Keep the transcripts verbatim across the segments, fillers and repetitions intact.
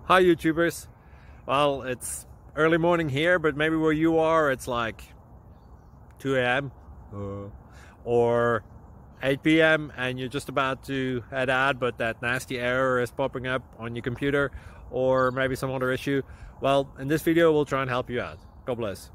Hi YouTubers. Well, it's early morning here, but maybe where you are it's like two A M uh, or eight P M and you're just about to head out, but that nasty error is popping up on your computer, or maybe some other issue. Well, in this video we'll try and help you out. God bless.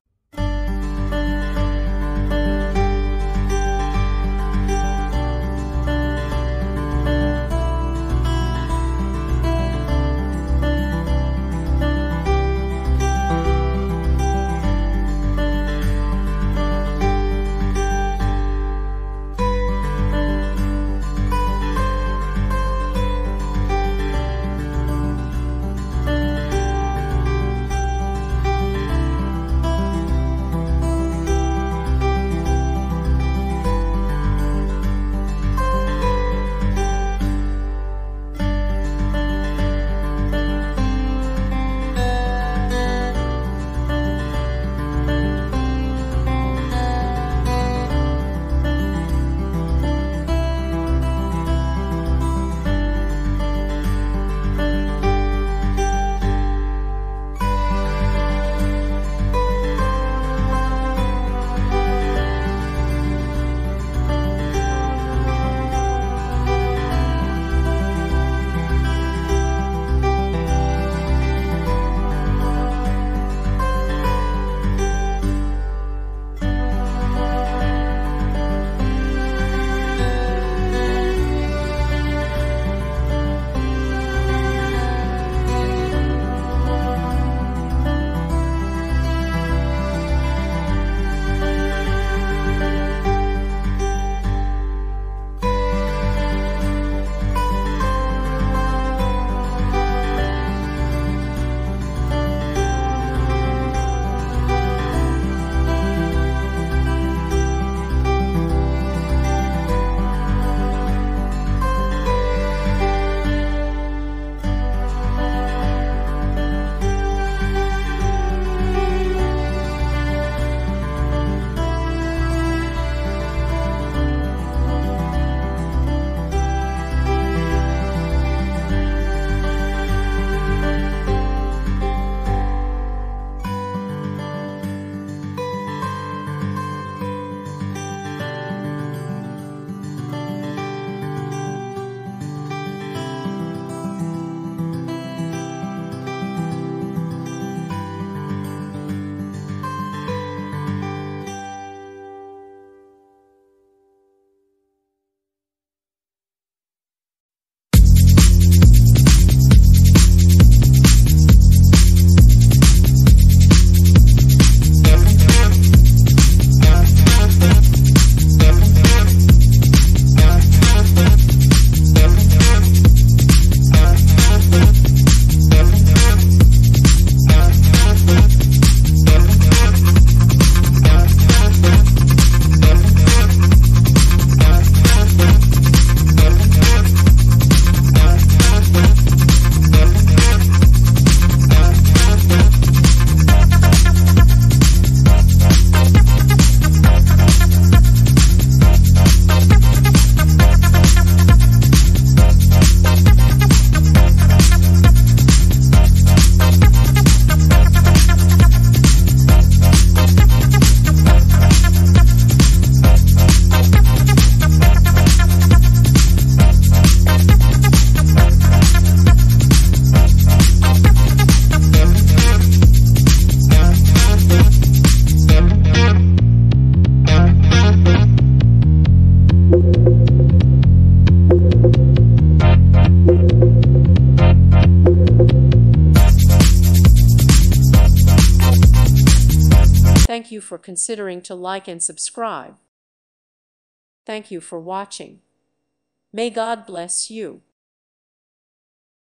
Thank you for considering to like and subscribe. Thank you for watching. May God bless you.